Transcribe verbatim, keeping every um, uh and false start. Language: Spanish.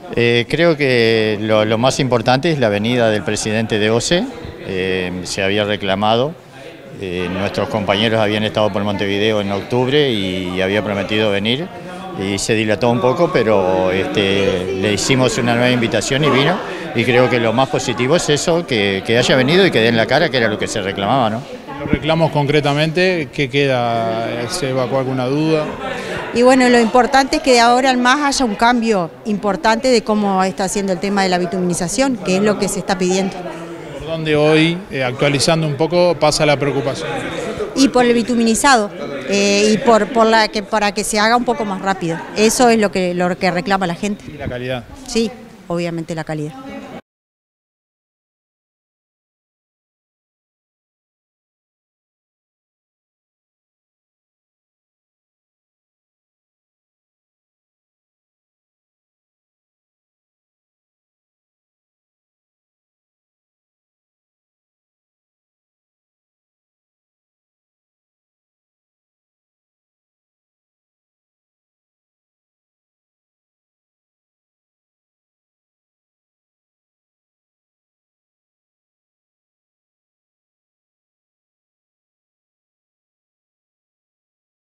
Eh, creo que lo, lo más importante es la venida del presidente de O C E, eh, se había reclamado, eh, nuestros compañeros habían estado por Montevideo en octubre y, y había prometido venir y se dilató un poco, pero este, le hicimos una nueva invitación y vino, y creo que lo más positivo es eso, que, que haya venido y que den la cara, que era lo que se reclamaba, ¿no? Los reclamos concretamente, ¿qué queda? ¿Se evacuó alguna duda? Y bueno, lo importante es que de ahora en más haya un cambio importante de cómo está haciendo el tema de la bituminización, que es lo que se está pidiendo. ¿Por dónde hoy, eh, actualizando un poco, pasa la preocupación? Y por el bituminizado, eh, y por, por la que, para que se haga un poco más rápido. Eso es lo que, lo que reclama la gente. ¿Y la calidad? Sí, obviamente la calidad.